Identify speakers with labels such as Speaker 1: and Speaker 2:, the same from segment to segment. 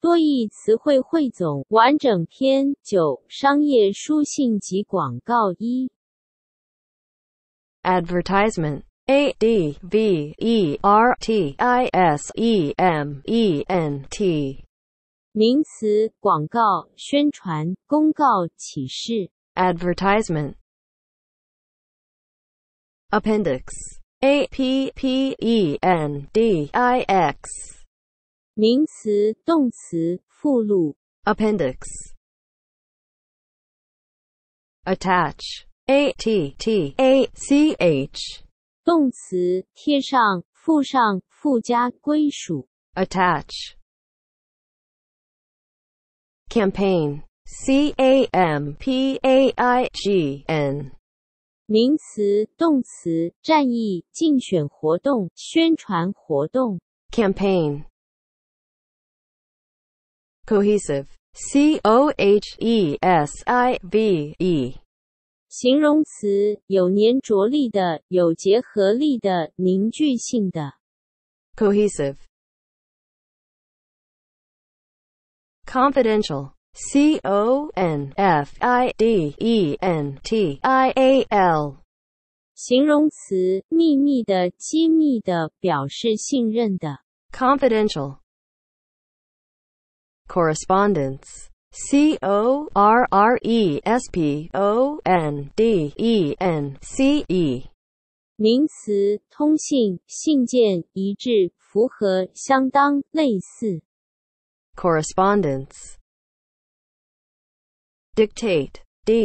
Speaker 1: 多义词汇汇总完整篇9商业书信及广告1
Speaker 2: Advertisement. Advertisement.
Speaker 1: 名词广告宣传公告启示
Speaker 2: Advertisement. Appendix. Appendix.
Speaker 1: 名词动词附录
Speaker 2: Appendix. Attach. Attach.
Speaker 1: 动词贴上附上附加归属
Speaker 2: Attach. Campaign. Campaign.
Speaker 1: 名词动词战役竞选活动宣传活动
Speaker 2: Campaign. Cohesive. Cohesive.
Speaker 1: 形容词有粘着力的有结合力的凝聚性的
Speaker 2: Cohesive. Confidential. Confidential.
Speaker 1: 形容词秘密的机密的表示信任的
Speaker 2: Confidential. Correspondence. Correspondence.
Speaker 1: 名词通信信件一致符合相当类似
Speaker 2: Correspondence. Dictate.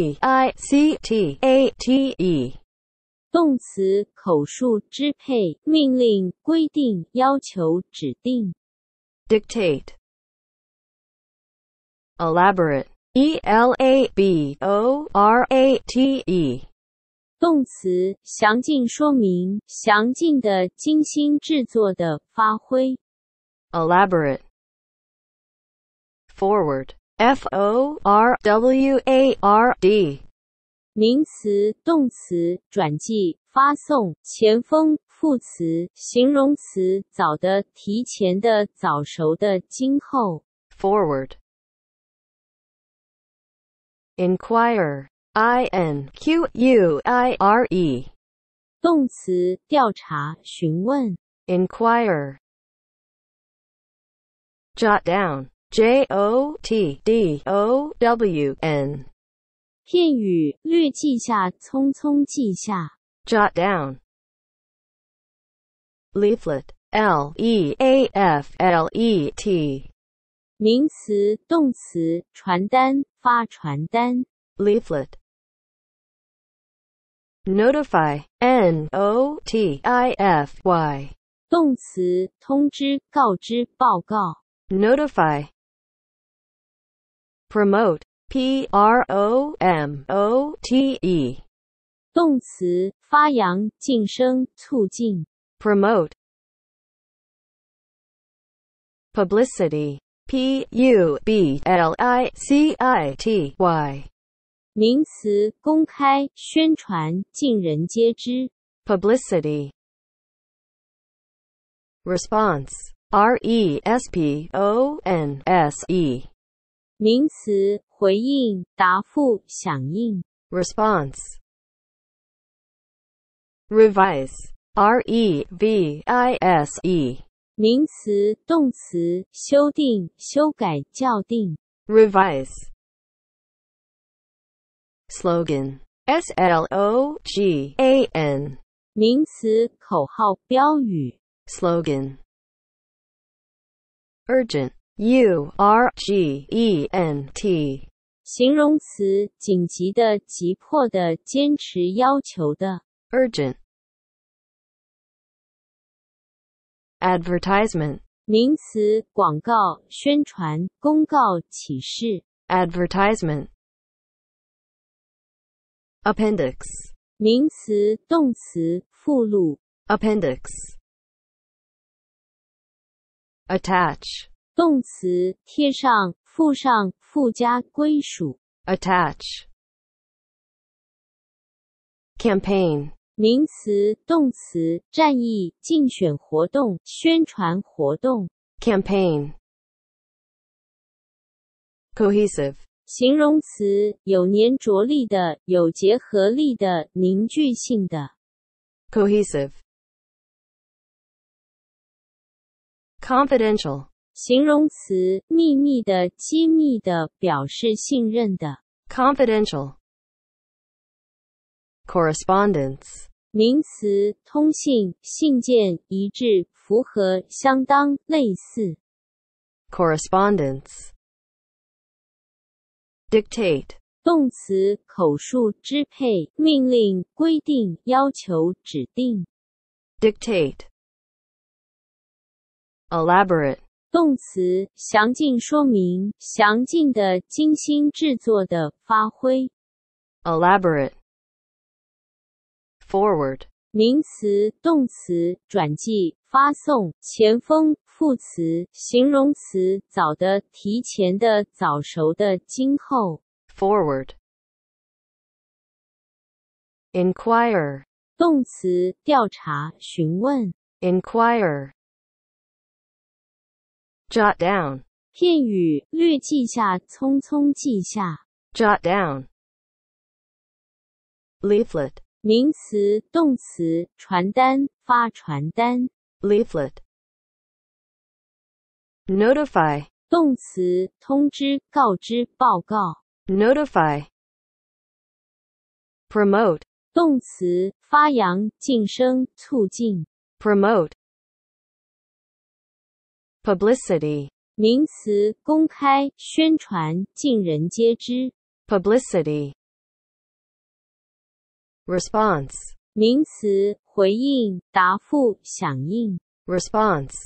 Speaker 2: Dictate.
Speaker 1: 动词口述支配命令规定要求指定
Speaker 2: Dictate. Elaborate. Elaborate.
Speaker 1: 动词详尽说明详尽的精心制作的发挥
Speaker 2: Elaborate. Forward. Forward.
Speaker 1: 名词动词转寄发送前锋副词形容词早的提前的早熟的今后
Speaker 2: Forward. Inquire. Inquire.
Speaker 1: 动词调查询问
Speaker 2: Inquire. Jot down. Jotdown.
Speaker 1: 片语略记下匆匆记下
Speaker 2: Jot down. Leaflet. Leaflet.
Speaker 1: 名词动词传单发传单
Speaker 2: Leaflet. Notify. Notify.
Speaker 1: 动词通知告知报告
Speaker 2: Notify. Promote. Promote.
Speaker 1: 动词发扬晋升促进
Speaker 2: Promote. Publicity. Publicity.
Speaker 1: 名词公开宣传尽人皆知
Speaker 2: Publicity. Response. Response.
Speaker 1: 名词回应答复响应
Speaker 2: Response. Revise. Revise.
Speaker 1: 名词动词修订修改校订
Speaker 2: Revise. Slogan. Slogan.
Speaker 1: 名词口号标语
Speaker 2: Slogan. Urgent. Urgent.
Speaker 1: 形容词紧急的急迫的坚持要求的
Speaker 2: Urgent. Advertisement.
Speaker 1: 名词广告宣传公告启示
Speaker 2: Advertisement. Appendix.
Speaker 1: 名词动词附录
Speaker 2: Appendix. Attach.
Speaker 1: 动词贴上附上附加归属
Speaker 2: Attach. Campaign.
Speaker 1: 名词动词战役竞选活动宣传活动
Speaker 2: Campaign. cohesive,
Speaker 1: 形容词，有粘着力的，有结合力的，凝聚性的。
Speaker 2: cohesive, confidential,
Speaker 1: 形容词，秘密的，机密的，表示信任的。
Speaker 2: confidential, correspondence,
Speaker 1: 名词，通信、信件，一致，符合，相当，类似。
Speaker 2: correspondence, dictate,
Speaker 1: 动词，口述、支配、命令、规定、要求、指定。
Speaker 2: dictate, elaborate,
Speaker 1: 动词，详尽说明，详尽的、精心制作的、发挥。
Speaker 2: elaborate, forward,
Speaker 1: 名词、动词，转寄、发送、前锋、副词、形容词，早的、提前的、早熟的、今后。
Speaker 2: forward, inquire,
Speaker 1: 动词，调查、询问。
Speaker 2: inquire, jot down,
Speaker 1: 片语，略记下，匆匆记下。
Speaker 2: jot down, leaflet,
Speaker 1: 名词、动词，传单、发传单。
Speaker 2: leaflet, notify,
Speaker 1: 动词，通知、告知、报告。
Speaker 2: notify, promote,
Speaker 1: 动词，发扬、晋升、促进。
Speaker 2: promote, publicity,
Speaker 1: 名词，公开、宣传、尽人皆知。
Speaker 2: publicity, response,
Speaker 1: 名词，回应、答复、响应。
Speaker 2: response,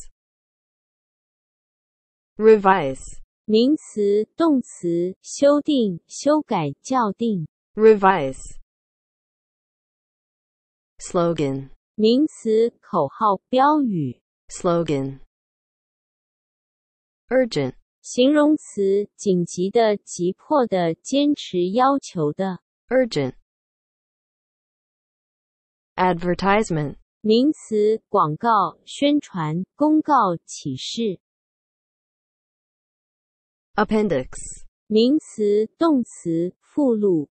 Speaker 2: revise,
Speaker 1: 名词、动词，修订、修改、校订。
Speaker 2: revise, slogan,
Speaker 1: 名词，口号、标语。
Speaker 2: slogan, urgent,
Speaker 1: 形容词，紧急的、急迫的、坚持要求的。
Speaker 2: urgent, advertisement,
Speaker 1: 名词，广告、宣传、公告、启示。
Speaker 2: appendix,
Speaker 1: 名词、动词，附录。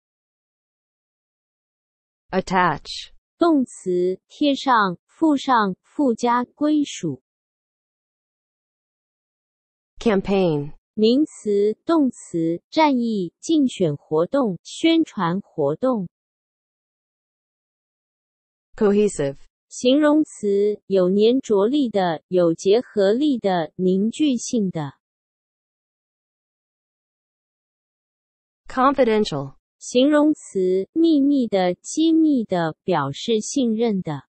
Speaker 2: attach,
Speaker 1: 动词，贴上、附上、附加、归属。
Speaker 2: campaign,
Speaker 1: 名词、动词，战役、竞选活动、宣传活动。
Speaker 2: cohesive,
Speaker 1: 形容词，有粘着力的，有结合力的，凝聚性的。
Speaker 2: confidential,
Speaker 1: 形容词，秘密的、机密的，表示信任的。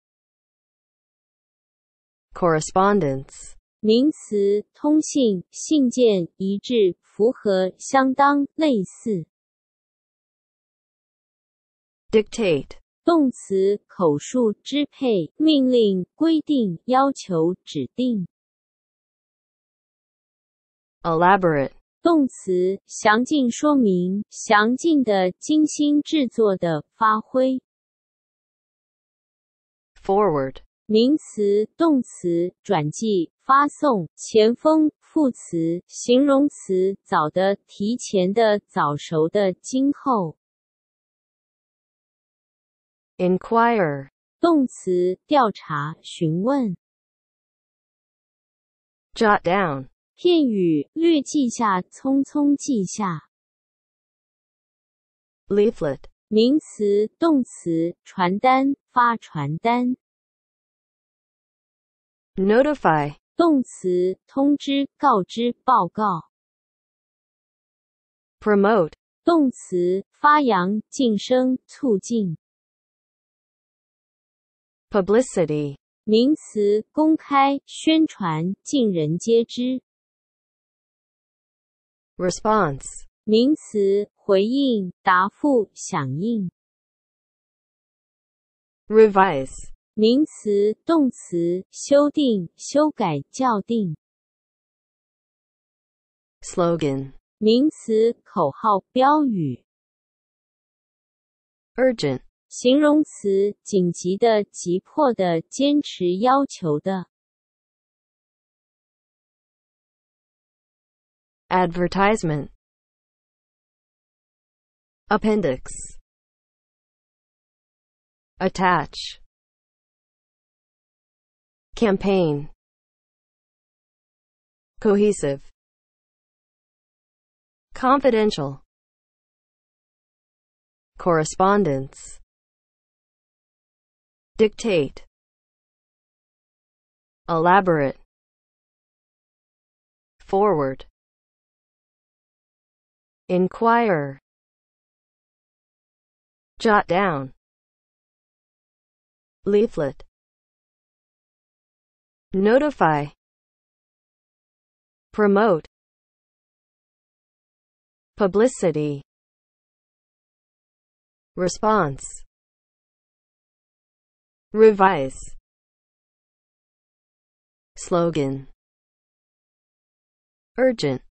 Speaker 2: correspondence,
Speaker 1: 名词，通信、信件，一致，符合，相当，类似。
Speaker 2: dictate,
Speaker 1: 动词，口述、支配、命令、规定、要求、指定。
Speaker 2: elaborate,
Speaker 1: 动词，详尽说明，详尽的、精心制作的、发挥。
Speaker 2: forward,
Speaker 1: 名词、动词，转寄、发送、前锋、副词、形容词，早的、提前的、早熟的、今后。
Speaker 2: inquire,
Speaker 1: 动词，调查、询问。
Speaker 2: jot down,
Speaker 1: 片语，略记下，匆匆记下。
Speaker 2: leaflet,
Speaker 1: 名词、动词，传单、发传单。
Speaker 2: notify,
Speaker 1: 动词，通知、告知、报告。
Speaker 2: promote,
Speaker 1: 动词，发扬、晋升、促进。
Speaker 2: publicity,
Speaker 1: 名词，公开、宣传、尽人皆知。
Speaker 2: response,
Speaker 1: 名词，回应、答复、响应。
Speaker 2: revise,
Speaker 1: 名词、动词，修订、修改、校订。
Speaker 2: slogan,
Speaker 1: 名词，口号、标语。
Speaker 2: urgent,
Speaker 1: 形容词，紧急的、急迫的、坚持要求的。
Speaker 2: advertisement, appendix, attach, campaign, cohesive, confidential, correspondence, dictate, elaborate, forward, inquire, jot down, leaflet, notify, promote, publicity, response, revise, slogan, urgent,